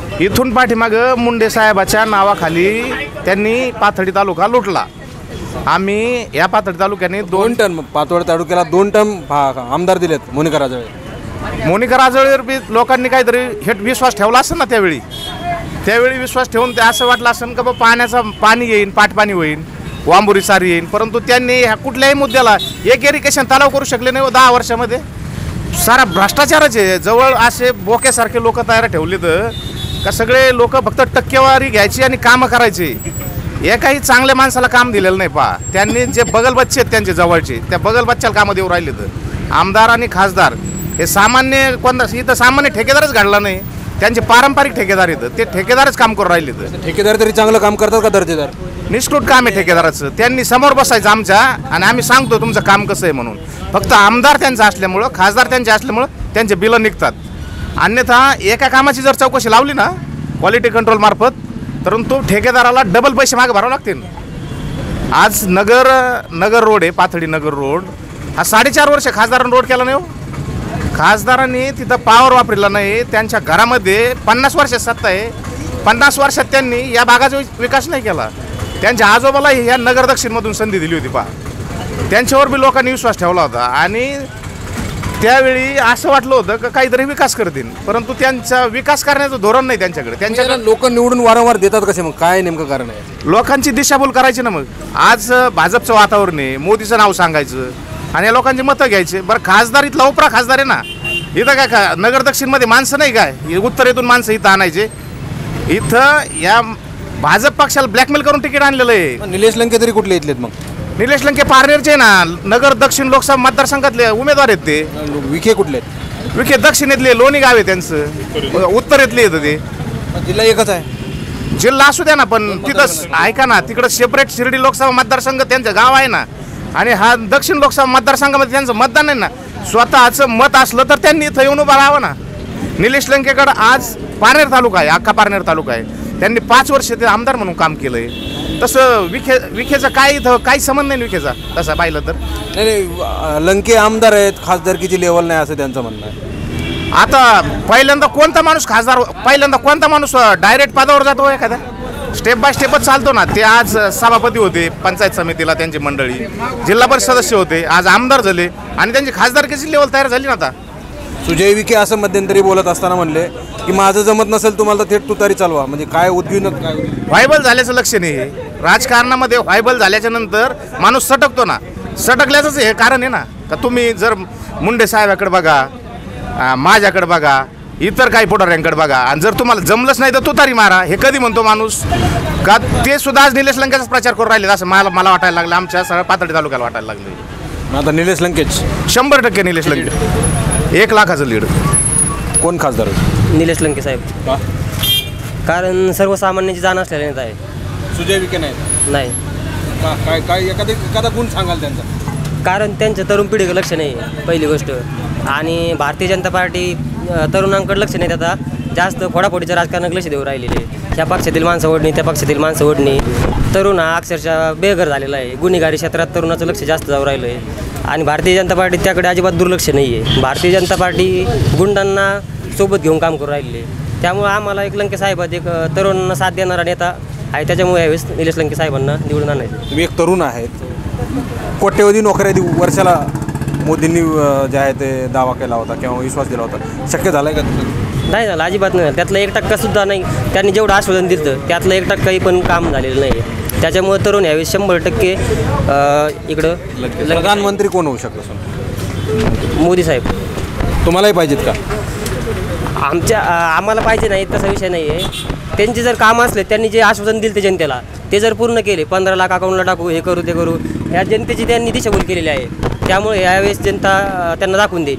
इथून पाठीमागं मुंडे साहेबाच्या नावाखाली त्यांनी पाथर्डी तालुका लुटला. आम्ही या पाथर्डी तालुक्याने दोन दोन टन पातोड तालुक्याला दोन टन भा- आमदार दिलेत मोनिका राजळे. मोनिका राजळेवर बी लोकांनी काहीतरी हेट विश्वास ठेवला असेल ना त्यावेळी. त्यावेळी विश्वास ठेवून ते असं वाटलं असेल का बाबा पाण्याचा पाणी येईन, पाटपाणी होईन, वांबुरी सारी येईन. परंतु त्यांनी ह्या कुठल्याही मुद्द्याला एक इरिगेशन तलाव करू शकले नाही. दहा वर्षामध्ये सारा भ्रष्टाचारच आहे. जवळ असे बोक्यासारखे लोक तयार ठेवले तर का सगळे लोक फक्त टक्केवारी घ्यायची आणि कामं करायची. एकाही चांगल्या माणसाला काम दिलेलं नाही. पहा त्यांनी जे बगलबच्चे आहेत त्यांचे जवळचे त्या बगलबच्च्याला कामं देऊ राहिले. तर आमदार आणि खासदार हे सामान्य कोणता इथं सामान्य ठेकेदारच घडला नाही. त्यांचे पारंपरिक ठेकेदार येतं ते ठेकेदारच काम करू राहिले. तर ठेकेदार तरी चांगलं काम करतात का दर्जेदार? निष्कृत काम आहे ठेकेदाराचं. त्यांनी समोर बसायचं आमच्या आणि आम्ही सांगतो तुमचं काम कसं आहे म्हणून. फक्त आमदार त्यांचं असल्यामुळं, खासदार त्यांचे असल्यामुळं त्यांचे बिलं निघतात. अन्यथा एका कामाची जर चौकशी लावली ना क्वालिटी कंट्रोल मार्फत, परंतु ठेकेदाराला डबल पैसे मागे भरावे लागतील. आज नगर नगर रोड आहे, पाथर्डी नगर रोड हा साडेचार वर्ष खासदारांनी रोड केला नाही. हो खासदारांनी तिथं पावर वापरला नाही. त्यांच्या घरामध्ये पन्नास वर्षात सत्ता आहे. पन्नास वर्षात त्यांनी या भागाचा विकास नाही केला. त्यांच्या आजोबालाही या नगर दक्षिणमधून संधी दिली होती. पहा त्यांच्यावर बी लोकांनी विश्वास ठेवला होता आणि त्यावेळी असं वाटलं होतं की काहीतरी विकास करतील. परंतु त्यांचा विकास करण्याचं धोरण नाही त्यांच्याकडे. त्यांच्याकडे लोक निवडून वारंवार देतात कसे मग? काय नेमकं कारण आहे? लोकांची दिशाभूल करायची ना. मग आज भाजपचं वातावरण आहे, मोदीचं नाव सांगायचं आणि या लोकांची मतं घ्यायचे. बरं खासदार इथला उपरा खासदार आहे ना. इथं काय का नगर दक्षिणमध्ये माणसं नाही काय? उत्तरेतून माणसं इथं आणायचे. इथं या भाजप पक्षाला ब्लॅकमेल करून तिकीट आणलेलं आहे. निलेश लंके तरी कुठले इथलेत मग? निलेश लंके पारनेरचे ना. नगर दक्षिण लोकसभा मतदारसंघातले उमेदवार आहेत ते. विखे कुठले आहेत? विखे दक्षिणेतले लोणी गाव आहे त्यांचं. उत्तरेतले येतं ते. जिल्हा एकच आहे. जिल्हा असू द्या ना पण तिथं ऐका ना तिकडं सेपरेट शिर्डी लोकसभा मतदारसंघ त्यांचं गाव आहे ना. आणि हा दक्षिण लोकसभा मतदारसंघामध्ये त्यांचं मतदान आहे ना. स्वतःचं मत असलं तर त्यांनी इथं येऊन उभं राहावं ना. निलेश लंकेकडं आज पारनेर तालुका आहे, अख्खा पारनेर तालुका आहे. त्यांनी पाच वर्ष ते आमदार म्हणून काम केलं आहे. तसं विखे विखेचा काय इथं काही संबंध नाही विखेचा तसा पाहिलं तर. नाही नाही लंके आमदार आहेत, खासदारकीची लेवल नाही असं त्यांचं म्हणणं आहे. आता पहिल्यांदा कोणता माणूस खासदार पहिल्यांदा कोणता माणूस डायरेक्ट पदावर जातो एखादा? स्टेप बाय स्टेपच चालतो ना. ते आज सभापती होते पंचायत समितीला, त्यांची मंडळी जिल्हा परिषद सदस्य होते, आज आमदार झाले आणि त्यांची खासदारकीची लेवल तयार झाली ना. आता सुजय विखे असं मध्यंतरी बोलत असताना म्हणले की माझं जमत नसेल तुम्हाला तर थेट तुतारी चालवा. म्हणजे काय उद्योजक काय व्हायबल झाल्याचं लक्ष नाही. राजकारणामध्ये व्हायबल झाल्याच्या नंतर माणूस सटकतो ना. सटकल्याचंच हे कारण आहे ना. का तुम्ही जर मुंडे साहेबाकडे बघा, माझ्याकडे बघा, इतर काही पुढाऱ्यांकडे बघा आणि जर तुम्हाला जमलंच नाही तर तुतारी मारा. हे कधी म्हणतो माणूस? का ते सुद्धा आज निलेश लंकेचाच प्रचार करून राहिले असं मला मला वाटायला लागलं. आमच्या सगळ्या पाथर्डी तालुक्याला वाटायला लागलं. आता निलेश लंकेच शंभर टक्के निलेश लंके एक लाखाचं लीड. कोण खासदार? निलेश लंके साहेब. कारण सर्वसामान्यांची जाण असलेले नेता आहे. सुजय विखे नाही नाही काय काय एखादी एखादा गुण सांगाल त्यांचा? कारण त्यांचं तरुण पिढीकडे लक्ष नाही आहे पहिली गोष्ट. आणि भारतीय जनता पार्टी अ, तरुणांकडे लक्ष नाही देता जास्त फोडाफोडीच्या राजकारणाकडे लक्ष देऊ राहिलेले. ह्या पक्षातील माणसं ओढणी, त्या पक्षातील माणसं ओढणी. तरुण हा अक्षरशः बेघर झालेला आहे. गुन्हेगारी क्षेत्रात तरुणाचं लक्ष जास्त जाऊ राहिलं आहे. आणि भारतीय जनता पार्टी त्याकडे अजिबात दुर्लक्ष नाही आहे. भारतीय जनता पार्टी गुंडांना सोबत घेऊन काम करू राहिली आहे. त्यामुळे आम्हाला एक लंके साहेबात एक तरुणांना साथ देणारा नेता आहे. त्याच्यामुळे यावेळेस निलेश लंके साहेबांना निवडून आणायचं. तुम्ही एक तरुण आहेत, कोट्यवधी नोकऱ्या दि वर्षाला मोदींनी अ, जे आहे ते दावा केला होता किंवा विश्वास दिला होता. शक्य झालं आहे का? नाही झालं, अजिबात नाही झालं. त्यातलं एक टक्कासुद्धा नाही. त्यांनी जेवढं आश्वासन दिलं त्यातलं एक टक्काही पण काम झालेलं नाही. त्याच्यामुळे तरुण यावेळेस शंभर टक्के इकडं प्रधानमंत्री कोण होऊ शकतो सर? मोदी साहेब. तुम्हालाही पाहिजेत का? आमच्या आम्हाला पाहिजे नाही तसा विषय नाही आहे. त्यांचे जर काम असले, त्यांनी जे आश्वासन दिलं ते जनतेला ते जर पूर्ण केले, पंधरा लाख अकाउंटला टाकू, हे करू ते करू, ह्या जनतेची त्यांनी दिशाभूल केलेली आहे. त्यामुळे यावेळेस जनता त्यांना दाखवून देईल.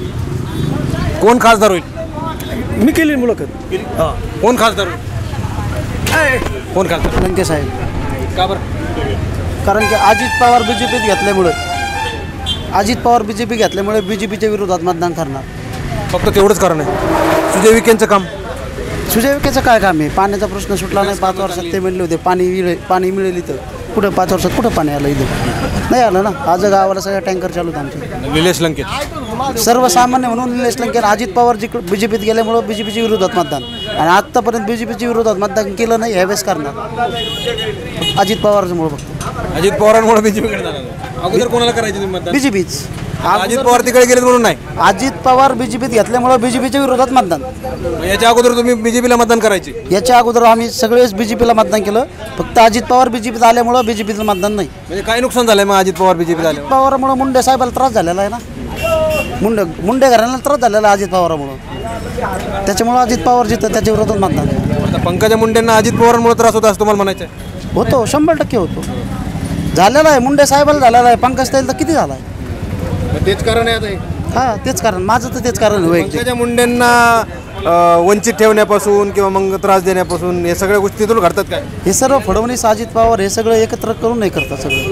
कोण खासदार होईल? मी केली मुलाखत. हां कोण खासदार होईल? कोण खासदार? लंके साहेब. का बरं? कारण की अजित पवार बी जे पीत घेतल्यामुळं Ajit Pawar B J P घेतल्यामुळे बी जे पीच्या विरोधात मतदान करणार. फक्त तेवढंच कारण आहे. सुजय विखेंचं काम? सुजय विखेचं काय काम आहे? पाण्याचा प्रश्न सुटला नाही. पाच वर्षात ते म्हणले होते पाणी मिळे पाणी मिळेल इथं. कुठं पाच वर्षात कुठं पाणी आलं इथं नाही आलं ना. आज गावाला सगळ्या टँकर चालू आहेत आमचे. निलेश लंके सर्वसामान्य म्हणून निलेश लंके अजित पवार जिकडे बी जे पीत गेल्यामुळं बी जे पीच्या विरोधात मतदान आणि आत्तापर्यंत बी जे पीच्या विरोधात मतदान केलं नाही ह्यावेळेस करणार अजित पवारमुळं फक्त. अजित पवारांमुळे बीजेपीकडे जाणार. अगोदर कोणाला करायचे तुम्ही मतदान? B J peach Ajit Pawar तिकडे गेलेत म्हणून नाही. अजित पवार बी जे पीत घेतल्यामुळं बी जे पीच्या विरोधात मतदान. याच्या अगोदर तुम्ही बीजेपीला मतदान करायचे? याच्या अगोदर आम्ही सगळेच बी जे पीला मतदान केलं. फक्त अजित पवार बी जे पीत आल्यामुळं बी जे पीचं मतदान नाही. म्हणजे काय नुकसान झालंय मग अजित पवार बीजेपीत आले? पवारामुळं मुंडे साहेबाला त्रास झालेला आहे ना. मुंडे मुंडे घराण्याला त्रास झालेला आहे अजित पवारामुळं. त्याच्यामुळं अजित पवार जिथं त्याच्या विरोधात मतदान. पंकजा मुंडेंना अजित पवारांमुळे त्रास होता असं तुम्हाला म्हणायचं आहे? होतो, शंभर टक्के होतो. झालेला आहे मुंडे साहेबाला झालेला आहे. पंकज ताईला तर किती झाला आहे? तेच कारण आहे आता. हां तेच कारण माझं तर तेच कारण वैयक्तिक. पंकजा मुंडेंना अं, वंचित ठेवण्यापासून किंवा मग त्रास देण्यापासून हे सगळ्या गोष्टी तिथून घडतात काय? हे सर्व फडणवीस अजित पवार हे सगळं एकत्र करून नाही करतात सगळं.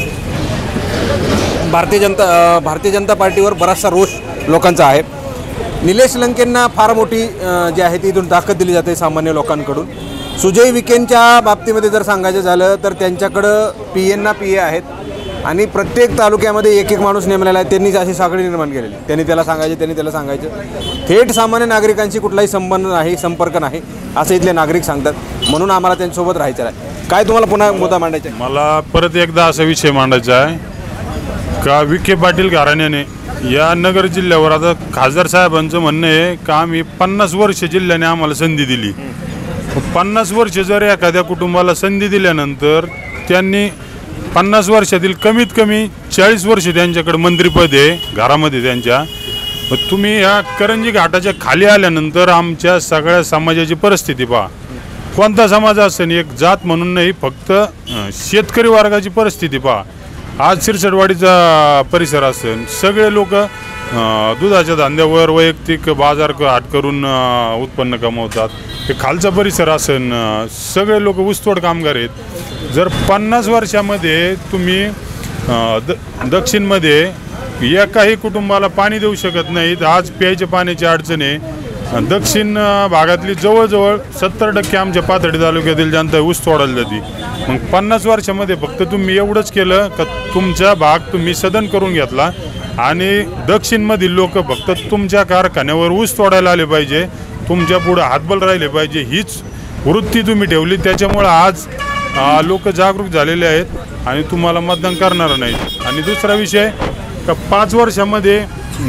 भारतीय जनता अं, भारतीय जनता पार्टीवर बराचसा रोष लोकांचा आहे. निलेश लंकेंना फार मोठी अं, जी आहे ती इथून ताकद दिली जाते सामान्य लोकांकडून. सुजय विखेंच्या बाबतीमध्ये जर सांगायचं झालं तर त्यांच्याकडं पी एन ना पी ए आहेत आणि प्रत्येक तालुक्यामध्ये एक एक माणूस नेमलेला आहे. त्यांनीच अशी साखळी निर्माण केलेली. त्यांनी त्याला सांगायचे, त्यांनी त्याला सांगायचं. थेट सामान्य नागरिकांशी कुठलाही संबंध नाही, संपर्क नाही असं इथले नागरिक सांगतात. म्हणून आम्हाला त्यांच्यासोबत राहायचं आहे. काय तुम्हाला पुन्हा मुद्दा मांडायचा आहे? मला परत एकदा असा विषय मांडायचा आहे का विखे पाटील घराण्याने या नगर जिल्ह्यावर आता खासदार साहेबांचं म्हणणं आहे का आम्ही पन्नास वर्ष जिल्ह्याने आम्हाला संधी दिली. पन्नास वर्ष जर एखाद्या कुटुंबाला संधी दिल्यानंतर त्यांनी पन्नास वर्षातील कमीत कमी चाळीस वर्ष त्यांच्याकडे मंत्रिपद आहे घरामध्ये त्यांच्या. तुम्ही ह्या करंजी घाटाच्या खाली आल्यानंतर आमच्या सगळ्या समाजाची परिस्थिती पहा. कोणता समाज असेल, एक जात म्हणून नाही, फक्त शेतकरी वर्गाची परिस्थिती पहा. आज शिरसटवाडीचा परिसर असेल, सगळे लोक दुधाच्या धंद्यावर वैयक्तिक बाजार हाट करून उत्पन्न कमवतात. हे खालचा परिसर असेल, सगळे लोक ऊसतोड कामगार आहेत. जर पन्नास वर्षामध्ये तुम्ही द दक्षिणमध्ये एकाही कुटुंबाला पाणी देऊ शकत नाहीत. आज प्यायच्या पाण्याची अडचण आहे. दक्षिण भागातली जवळजवळ सत्तर टक्के आमच्या पाथर्डी तालुक्यातील जनता ऊस तोडायला जाते. मग पन्नास वर्षामध्ये फक्त तुम्ही एवढंच केलं का तुमचा भाग तुम्ही सदन करून घेतला आणि दक्षिणमधील लोक फक्त तुमच्या कारखान्यावर ऊस तोडायला आले पाहिजे, तुमच्या पुढं हातबल राहिले पाहिजे, हीच वृत्ती तुम्ही ठेवली. त्याच्यामुळं आज लोक जागरूक झालेले आहेत आणि तुम्हाला मतदान करणार नाहीत. आणि दुसरा विषय का पाच वर्षामध्ये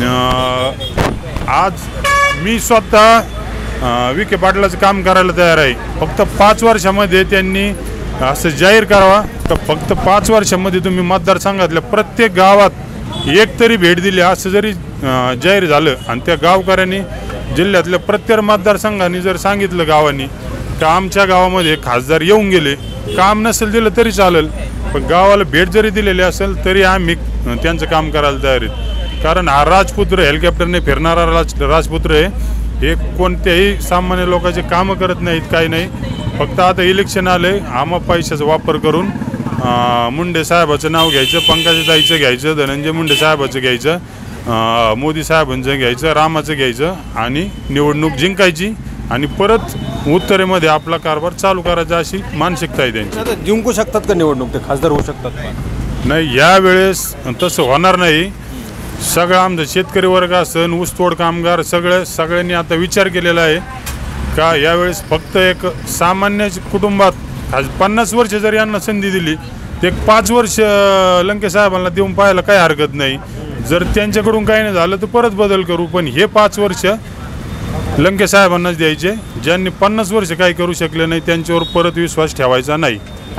आज मी स्वतः विखे पाटलाचं काम करायला तयार आहे. फक्त पाच वर्षामध्ये त्यांनी असं जाहीर करावा तर फक्त पाच वर्षामध्ये तुम्ही मतदारसंघातल्या प्रत्येक गावात एक तरी भेट दिली असं जरी जाहीर झालं आणि त्या गावकऱ्यांनी जिल्ह्यातल्या प्रत्येक मतदारसंघाने जर सांगितलं गावांनी का आमच्या गावामध्ये खासदार येऊन गेले, काम नसेल दिलं तरी चालेल पण गावाला भेट जरी दिलेली असेल तरी आम्ही त्यांचं काम करायला तयार आहेत. कारण हा राजपुत्र हेलिकॉप्टरने फिरणारा राज राजपुत्र आहे. हे कोणत्याही सामान्य लोकांचे कामं करत नाहीत, काही नाही. फक्त आता इलेक्शन आले, आम्हा पैशाचा वापर करून मुंडे साहेबाचं नाव घ्यायचं, पंकजाताईचं घ्यायचं, धनंजय मुंडे साहेबाचं घ्यायचं, मोदी साहेबांचं घ्यायचं, रामाचं घ्यायचं आणि निवडणूक जिंकायची आणि परत उत्तरेमध्ये आपला कारभार चालू करायचा अशी मानसिकता आहे त्यांची. जिंकू शकतात का निवडणूक? ते खासदार होऊ शकतात? नाही, यावेळेस तसं होणार नाही. सगळं आमचं शेतकरी वर्ग असेल, ऊसतोड कामगार, सगळं सगळ्यांनी आता विचार केलेला आहे का यावेळेस फक्त एक सामान्य कुटुंबात आज पन्नास वर्ष जर यांना संधी दिली तर एक पाच वर्ष लंके साहेबांना देऊन पाहायला काही हरकत नाही. जर त्यांच्याकडून काही नाही झालं तर परत बदल करू, पण हे पाच वर्ष लंके साहेबांनाच द्यायचे. ज्यांनी पन्नास वर्ष काही करू शकले नाही त्यांच्यावर परत विश्वास ठेवायचा नाही.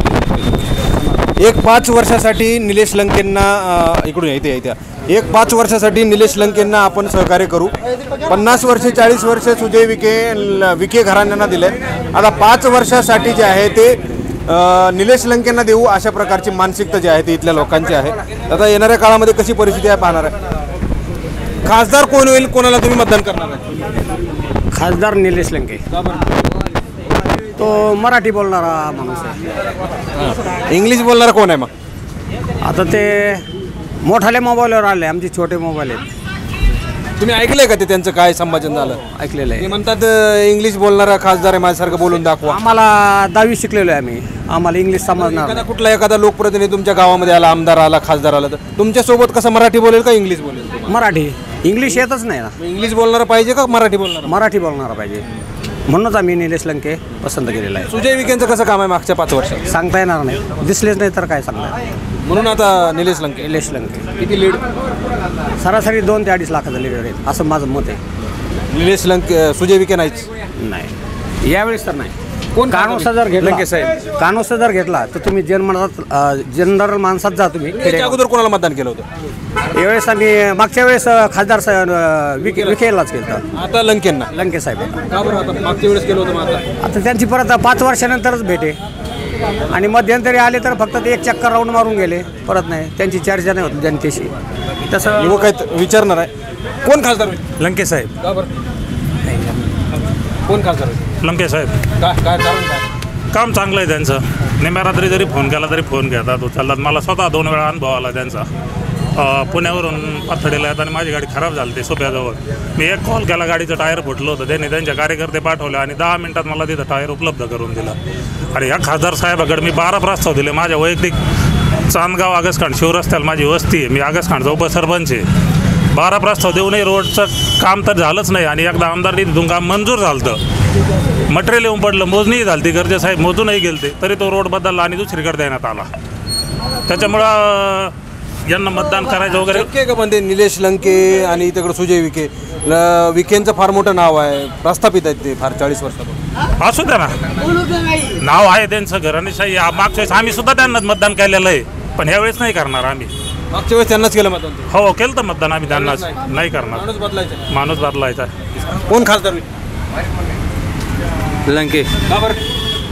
एक पाच वर्षासाठी निलेश लंकेंना इकडून येते येत्या एक पाच वर्षासाठी निलेश लंकेंना आपण सहकार्य करू. पन्नास वर्ष चाळीस वर्ष सुजय विखे विखे घराण्यांना दिले. आता पाच वर्षासाठी जे आहे ते निलेश लंकेंना देऊ अशा प्रकारची मानसिकता जी आहे ती इथल्या लोकांची आहे. आता येणाऱ्या काळामध्ये कशी परिस्थिती आहे पाहणार आहे. खासदार कोण होईल, कोणाला तुम्ही मतदान करणार आहे? खासदार निलेश लंके. तो मराठी बोलणारा माणूस आहे. इंग्लिश बोलणारा कोण आहे मग? आता ते मोठाले मोबाईलवर आले, आमचे छोटे मोबाईल आहेत. तुम्ही ऐकलंय का ते त्यांचं काय संभाषण झालं? ऐकलेलं ते आहे. म्हणतात अं, इंग्लिश बोलणारा खासदार आहे माझ्यासारखं बोलून दाखवा. आम्हाला दहावी शिकलेलो आहे आम्ही, आम्हाला इंग्लिश समजणार एखादा कुठला एखादा लोकप्रतिनिधी तुमच्या गावामध्ये आला, आमदार आला, खासदार आला, तर तुमच्या सोबत कसं मराठी बोलेल का इंग्लिश बोलेल? नाही. मराठी इंग्लिश येतच नाही ना, इंग्लिश बोलणारा पाहिजे का मराठी बोलणारा? मराठी बोलणारा पाहिजे. म्हणूनच आम्ही निलेश लंके पसंत केलेला आहे. सुजय विखेंचं कसं काम आहे मागच्या पाच वर्षात? सांगता येणार नाही, दिसलेच नाही तर काय सांगणार. म्हणून आता निलेश लंके. निलेश लंके किती लीड? सरासरी दोन ते अडीच लाखाचा लीडर आहेत असं माझं मत आहे. निलेश लंके, सुजय विखे नाहीच. नाही यावेळेस तर नाही. कोण कानोसा जर घेतला लंके साहेब कानोसा जर घेतला तर तुम्ही जनमनात जनरल माणसात जा तुम्ही. याच्या अगोदर कोणाला मतदान केलं होतं? यावेळेस आम्ही मागच्या वेळेस अ, खासदार साहेब अ, विखे विखेलाच केलं. आता लंकेंना लंके साहेब का बरं? आता मागच्या वेळेस केलं होतं, मग आता आता त्यांची परत पाच वर्षानंतरच भेटे आणि मध्यंतरी आले तर फक्त ते एक चक्कर राऊंड मारून गेले, परत नाही त्यांची चर्चा नाही होत जनतेशी. तसं युवक आहेत, विचारणार आहे. कोण खासदार होईल? लंके साहेब. का बरं? कोण खासदार होईल? लंके साहेब काय काय कारण काय? काम चांगलं आहे त्यांचं. निम्या रात्री जरी फोन केला तरी फोन घेतात, उचलतात. मला स्वतः दोन वेळा अनुभव आला त्यांचा. अ, पुण्यावरून पाथर्डीला येत आणि माझी गाडी खराब झाली ते सोप्याजवळ. मी एक कॉल केला, गाडीचं टायर फुटलं होतं. त्यांनी त्यांचे कार्यकर्ते पाठवले आणि दहा मिनिटात मला तिथं टायर उपलब्ध करून दिलं. आणि या खासदार साहेबाकडे मी बारा प्रस्ताव दिले. माझ्या वैयक्तिक चांदगाव आगसखांड शिवरस्त्याला माझी वस्ती आहे, मी आगसखांडचा उपसरपंच आहे. बारा प्रस्ताव देऊनही रोडचं काम तर झालंच नाही. आणि एकदा आमदार निधीतून काम मंजूर झालं होतं, मटेरियल येऊन पडलं, मोजणीही झाली ती, गरजे साहेब मोजूनही गेलते, तरी तो रोड बदलला आणि दुसरीकडे देण्यात आला. त्याच्यामुळं यांना मतदान करायचं वगैरे शक्य का? पण ते निलेश लंके आणि इकडे सुजय विखे, ल- विखेंचं फार मोठं नाव आहे, प्रस्थापित आहेत ते फार चाळीस वर्षापासून. असू द्या ना, नाव आहे त्यांचं घराणेशाही. मागच्या वेळेस आम्ही सुद्धा त्यांनाच मतदान केलेलं आहे, पण ह्यावेळेस नाही करणार आम्ही. मागच्या वेळेस त्यांनाच केलं मतदान. हो केलं तर मतदान आम्ही त्यांनाच नाही करणार. माणूस बदलायचं. माणूस बदलायचा. कोण खासदार होईल? लंके. का बरं?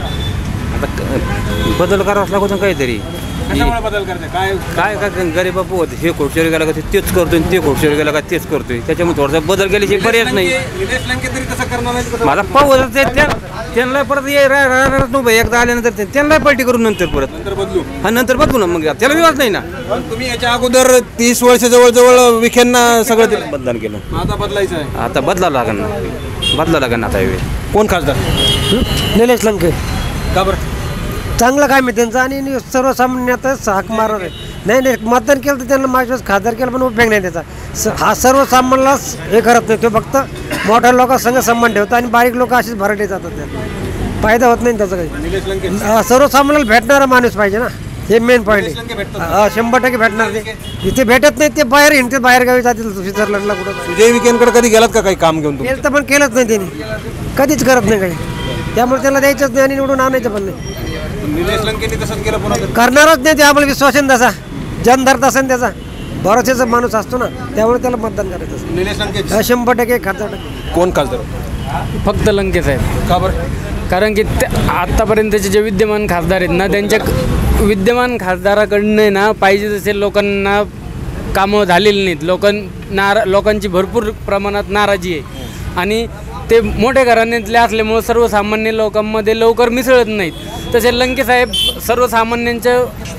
आता बदल करावाच लागतो काहीतरी. कशामुळे बदल करते? काय काय काय गरीब बापू होते, हे खोडशेर गेला का तेच करतोय, ते खोडशेर गेला का तेच करतोय. त्याच्यामुळे थोडासा बदल केल्याशिवाय पर्यायच नाही. निलेश लंके तरी कसं करणार नाही? कसं? मला पाहू ते त्या- त्यांना परत ये रा- रा- रा- नव्हतं. एकदा आल्यानंतर ते- त्यांना पलटी करून नंतर परत नंतर बदलू. हा नंतर बदलू ना, मग त्याला विवाद नाही ना. पण तुम्ही याच्या अगोदर तीस वर्ष जवळजवळ विखेंना सगळं दिलं, मतदान केलं, आता बदलायचं आहे. आता बदला लागेल ना, बदला लागेल ना आता हे. कोण खासदार? निलेश लंके. का बरं? चांगलं काम आहे त्यांचं आणि सर्वसामान्यातच हाक मारणार आहे. नाही नाही मतदान केलं तर त्यांना मागच्या वेळेस खासदार केलं पण उपयोग नाही त्याचा. स हा सर्वसामान्यालाच हे करत नाही, तो फक्त मोठ्या लोकांसंग संबंध ठेवतो आणि बारीक लोक अशीच भरटे जातात, त्यात फायदा होत नाही त्याचा काही. निलेश लंके हा, सर्वसामान्याला भेटणारा माणूस पाहिजे ना, हे मेन पॉईंट आहे. हा, शंभर टक्के भेटणार ते. इथे भेटत नाही ते बाहेर हिंडते, बाहेर गावी जातील स्वित्झर्लंडला कुठं. सुजय विखेंकडे कधी गेलात का काही काम घेऊन तुम्ही? केलं तर पण केलंच नाही त्यांनी, कधीच करत नाही काही. त्यामुळे त्याला द्यायचंच नाही आणि निवडून आणायचं पण नाही. निलेश लंकेंनी तसंच केलं पुन्हा. करणारच नाही ते, आम्हाला विश्वास आहे ना तसा, जनधरता असेल त्याचा, भरोशाचा माणूस असतो ना, त्यामुळे त्याला मतदान करायचं असतं. निलेश लंके हा, शंभर टक्के खासदार टक्के. कोण खासदार? फक्त लंके साहेब. का बरं? कारण की ते आत्तापर्यंतचे जे विद्यमान खासदार आहेत ना, त्यांच्या विद्यमान खासदाराकडनं ना पाहिजे तसे लोकांना कामं झालेली नाहीत. लोकां नारा लोकांची भरपूर प्रमाणात नाराजी आहे आणि ते मोठ्या घराण्यातले असल्यामुळं सर्वसामान्य लोकांमध्ये लवकर मिसळत नाहीत. तसे लंके साहेब सर्वसामान्यांच्या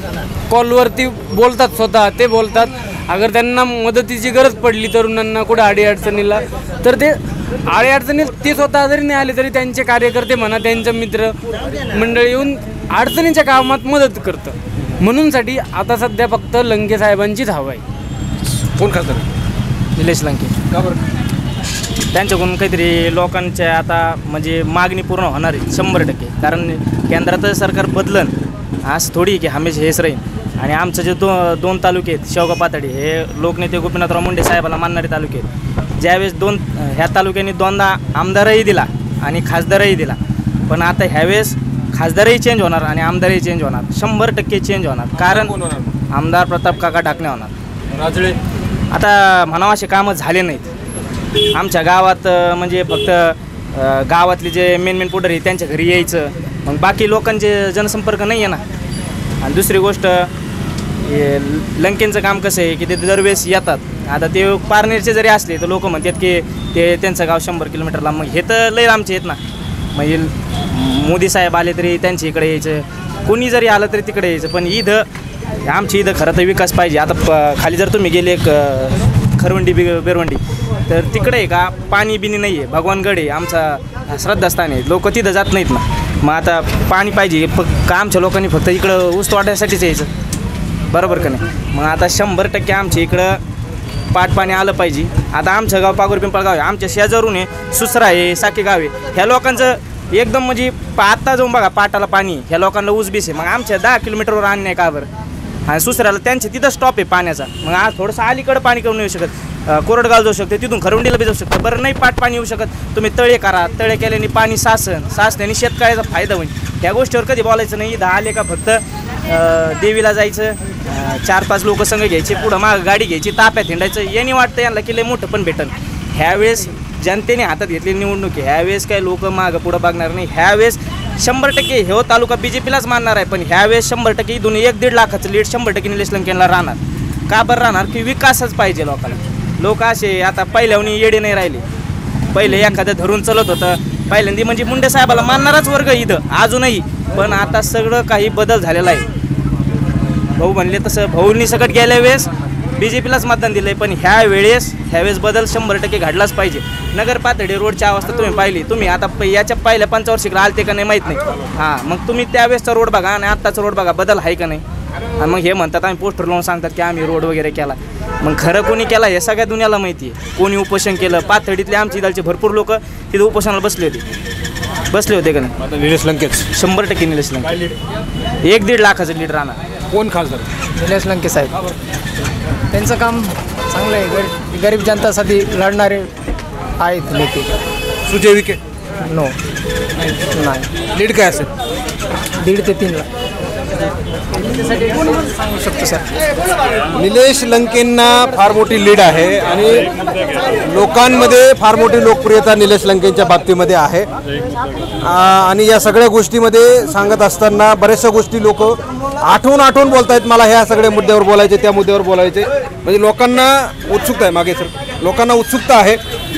कॉलवरती बोलतात, स्वतः ते बोलतात. अगर त्यांना मदतीची गरज पडली तरुणांना कुठं अडीअडचणीला, तर ते अडीअडचणीत ते स्वतः जरी नाही आले तरी त्यांचे कार्यकर्ते म्हणा, त्यांचे मित्र मंडळी येऊन अडचणीच्या कामात मदत करतं. म्हणूनसाठी आता सध्या फक्त लंके साहेबांचीच हवा आहे. कोण खासदार? निलेश लंके. का बरं? त्यांच्याकडून काहीतरी लोकांच्या आता म्हणजे मागणी पूर्ण होणार आहे शंभर टक्के. कारण केंद्राचं सरकार बदलन असं थोडी की हमेशा हेच राहील. आणि आमचं जे दो दोन तालुके आहेत, शेवगाव पाथर्डी, हे लोकनेते गोपीनाथराव मुंडे साहेबाला मानणारे तालुके आहेत. ज्यावेळेस दोन ह्या तालुक्यांनी दोनदा आमदारही दिला आणि खासदारही दिला, पण आता ह्यावेळेस खासदारही चेंज होणार आणि आमदारही चेंज होणार, शंभर टक्के चेंज होणार. कारण आमदार प्रताप काका ढाकणे होणार. राजळे आता म्हणावं असे कामं झाले नाहीत आमच्या गावात. म्हणजे फक्त अ, गावातले जे मेन मेन पुढारी त्यांच्या घरी यायचं, मग बाकी लोकांचे जनसंपर्क नाही आहे ना. आणि दुसरी गोष्ट, हे लंकेंचं काम कसं आहे की ते दरवेळेस येतात. आता ते पारनेरचे जरी असले तर लोक म्हणतात की ते त्यांचं गाव शंभर किलोमीटरला, मग हे तर लई आमचे आहेत ना. म्हणजे मोदी साहेब आले तरी त्यांच्या इकडे यायचं, कोणी जरी आलं तरी तिकडे यायचं. पण इथं आमची इथं खरं तर विकास पाहिजे. आता प खाली जर तुम्ही गेले क खरवंडी बि बेरवंडी, तर तिकडे आहे का पाणी बिनी नाही आहे. भगवानगड आहे आमचा श्रद्धास्थान आहे, लोक तिथं जात नाहीत ना. मग आता पाणी पाहिजे प का आमच्या लोकांनी फक्त इकडं ऊस वाटायसाठीच यायचं, बरोबर का नाही. मग आता शंभर टक्के आमच्या इकडं पाट पाणी आलं पाहिजे. आता आमचं गाव पागोर पिंपळ गाव आहे, आमच्या शेजारून आहे सुसरा आहे, साके गाव आहे. ह्या लोकांचं एकदम म्हणजे आत्ता जाऊन बघा पाटाला पाणी, ह्या लोकांना ऊस बीस आहे. मग आमच्या दहा किलोमीटरवर आणणे आहे का बरं. आणि सुसऱ्याला त्यांचे तिथं स्टॉप आहे पाण्याचा. मग आज थोडंसं अलीकडं पाणी करून येऊ शकत, कोरडगाव जाऊ शकते, तिथून खरवंडीला बी जाऊ शकतं. बरं नाही पाट पाणी येऊ शकत, तुम्ही तळे करा, तळे केल्याने पाणी सासन सासण्याने शेतकऱ्याचा फायदा होईल. ह्या गोष्टीवर कधी बोलायचं नाही. इथं आले का फक्त देवीला जायचं, चार पाच लोक संघ घ्यायचे, पुढं मागं गाडी घ्यायची, ताप्यात हिंडायचं. यांनी वाटतं यांना की लय मोठं पण भेटल. ह्यावेळेस जनतेने हातात घेतलेली निवडणूक आहे, ह्यावेळेस काही लोक मागं पुढं बघणार नाही. ह्यावेळेस शंभर टक्के हे तालुका बी जे पीलाच मानणार आहे, पण ह्यावेळेस शंभर टक्के इथून एक दीड लाखाचं लीड शंभर टक्के निलेश लंकेला राहणार. का बरं राहणार की विकासच पाहिजे लोकांना. लोक असे आता पहिल्याहून येडे नाही राहिले. पहिले एखादं धरून चलत होतं, पहिल्यांदा म्हणजे मुंडे साहेबाला मानणाराच वर्ग इथं अजूनही, पण आता सगळं काही बदल झालेला आहे. भाऊ म्हणले तसं भाऊंनी सगळं गेल्या वेळेस बी जे पीलाच मतदान दिलं आहे, पण ह्या वेळेस ह्यावेळेस बदल शंभर टक्के घडलाच पाहिजे. नगर पातळी रोडची अवस्था तुम्ही पाहिली, तुम्ही आता प याच्या पहिल्या पंचावर्षिकला आलते का नाही माहीत नाही. हां, मग तुम्ही त्यावेळेसचा रोड बघा आणि आत्ताचा रोड बघा, बदल आहे का नाही. आणि मग हे म्हणतात आम्ही पोस्टर लावून सांगतात की आम्ही रोड वगैरे केला. मग खरं कोणी केला हे सगळ्या दुनियाला माहिती आहे. कोणी उपोषण केलं, पाथर्डीतले आमच्या इथलचे भरपूर लोक तिथं उपोषणाला बसले होते बसले होते का नाही. आता निलेश लंकेच शंभर टक्के निलेश लंके एक दीड लाखाचं लीड राहणार. कोण खासदार? निलेश लंके साहेब, त्यांचं काम चांगलं आहे. गरीब गरीब जनतासाठी लढणारे आहेत नेते. सुजय विखे नो नाही. लीड काय असेल? दीड ते तीन लाख सांगू शकतो सर. निलेश लंकेंना फार मोठी लीड आहे आणि लोकांमध्ये फार मोठी लोकप्रियता निलेश लंकेंच्या बाबतीमध्ये आहे. आणि या सगळ्या गोष्टीमध्ये सांगत असताना बऱ्याचशा गोष्टी लोक आठवून आठवून बोलत आहेत. मला ह्या सगळ्या मुद्द्यावर बोलायचे, त्या मुद्द्यावर बोलायचे, म्हणजे लोकांना उत्सुकता आहे. मागे सर लोकांना उत्सुकता आहे.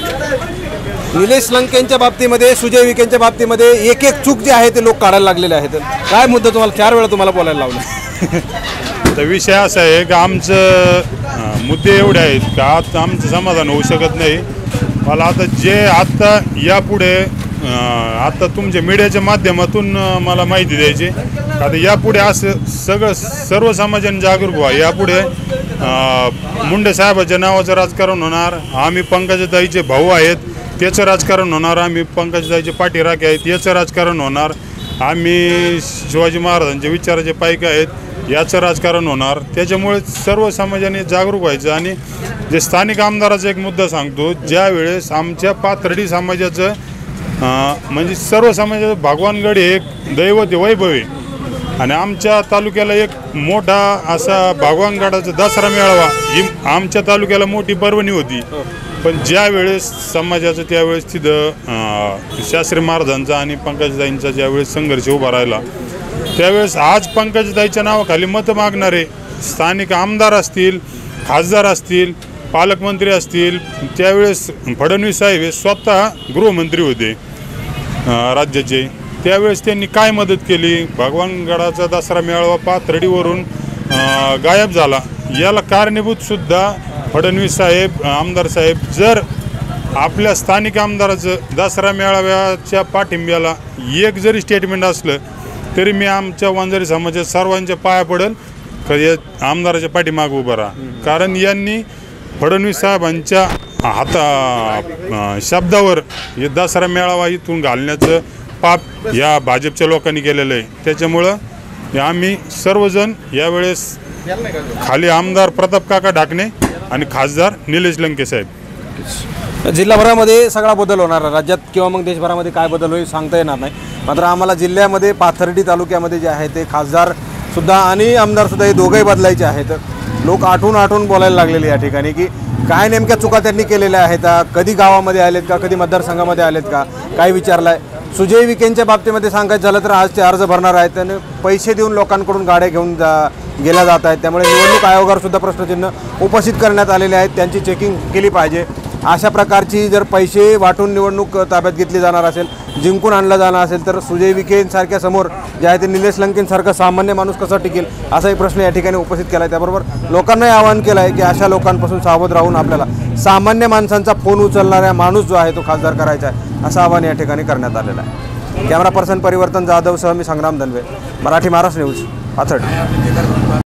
निलेश लंकेंच्या बाबतीमध्ये, सुजय विखेंच्या बाबतीमध्ये एक एक चूक जी आहे ते लोक काढायला लागलेले आहेत. काय मुद्दा तुम्हाला चार वेळा तुम्हाला बोलायला लावलं? तर विषय असा आहे की आमचं मुद्दे एवढे आहेत का आता आमचं समाधान होऊ शकत नाही. मला आता जे आत्ता यापुढे आता तुमच्या मीडियाच्या माध्यमातून मला माहिती द्यायची, आता यापुढे असं सगळं सर्व समाजाने जागरूक व्हा. यापुढे मुंडे साहेबाच्या नावाचं राजकारण होणार, आम्ही पंकजाताईचे भाऊ आहेत त्याचं राजकारण होणार, आम्ही पंकजाताईचे पाठीराखे आहेत याचं राजकारण होणार, आम्ही शिवाजी महाराजांच्या विचाराचे पायके आहेत याचं राजकारण होणार. त्याच्यामुळे सर्व समाजाने जागरूक व्हायचं. आणि जे स्थानिक आमदाराचा एक मुद्दा सांगतो, ज्या वेळेस आमच्या पाथर्डी समाजाचं म्हणजे सर्व समाजाचं भगवानगड हे एक दैवत वैभव आहे आणि आमच्या तालुक्याला एक मोठा असा भगवानगडाचा दसरा मेळावा ही आमच्या तालुक्याला मोठी पर्वणी होती. पण ज्या वेळेस समाजाचं त्यावेळेस तिथं शास्त्री महाराजांचा आणि पंकजाताईंचा ज्यावेळेस संघर्ष उभा राहिला त्यावेळेस आज पंकजाताईच्या नावाखाली मतं मागणारे स्थानिक आमदार असतील, खासदार असतील, पालकमंत्री असतील, त्यावेळेस फडणवीस साहेब हे स्वतः गृहमंत्री होते राज्याचे. त्यावेळेस त्यांनी काय मदत केली? भगवानगडाचा दसरा मेळावा पाथर्डीवरून गायब झाला. याला कारणीभूतसुद्धा फडणवीस साहेब, आमदार साहेब. जर आपल्या स्थानिक आमदाराचं दसरा मेळाव्याच्या पाठिंब्याला एक जरी स्टेटमेंट असलं तरी मी आमच्या वंजारी समाजात सर्वांच्या पाया पडेल का या आमदाराच्या पाठीमागं उभं राहा. कारण यांनी फडणवीस साहेबांच्या हाता शब्दावर हे दसरा मेळावा इथून घालण्याचं पाप या भाजपच्या लोकांनी केलेलं आहे. त्याच्यामुळं आम्ही सर्वजण यावेळेस खाली आमदार प्रताप काका ढाकणे आणि खासदार निलेश लंके साहेब. जिल्हाभरामध्ये सगळा बदल होणार, राज्यात किंवा मग देशभरामध्ये काय बदल होईल सांगता येणार नाही. मात्र आम्हाला जिल्ह्यामध्ये पाथर्डी तालुक्यामध्ये जे आहे ते खासदारसुद्धा आणि आमदारसुद्धा हे दोघंही बदलायचे आहेत. लोक आठवून आठवून बोलायला लागलेले या ठिकाणी की काय नेमक्या चुका त्यांनी केलेल्या आहेत, कधी गावामध्ये आलेत का, कधी मतदारसंघामध्ये आलेत का, काय विचारलं आहे. सुजय विखेंच्या बाबतीमध्ये सांगायचं झालं तर आज ते अर्ज भरणार आहेत आणि पैसे देऊन लोकांकडून गाड्या घेऊन जा गेल्या जात आहेत. त्यामुळे निवडणूक आयोगावर सुद्धा प्रश्नचिन्ह उपस्थित करण्यात आलेले आहेत. त्यांची चेकिंग केली पाहिजे. अशा प्रकारची जर पैसे वाटून निवडणूक ताब्यात घेतली जाणार असेल, जिंकून आणलं जाणार असेल, तर सुजय विखेंसारख्या समोर जे आहे ते निलेश लंकेंसारखा सामान्य माणूस कसा टिकेल असाही प्रश्न या ठिकाणी उपस्थित केला आहे. त्याबरोबर लोकांनाही आवाहन केलं आहे की अशा लोकांपासून सावध राहून आपल्याला सामान्य माणसांचा फोन उचलणाऱ्या माणूस जो आहे तो खासदार करायचा आहे, असं आवाहन या ठिकाणी करण्यात आलेलं आहे. कॅमेरा पर्सन परिवर्तन जाधवसह मी संग्राम धनवे, मराठी महाराष्ट्र न्यूज, पाथर्डी.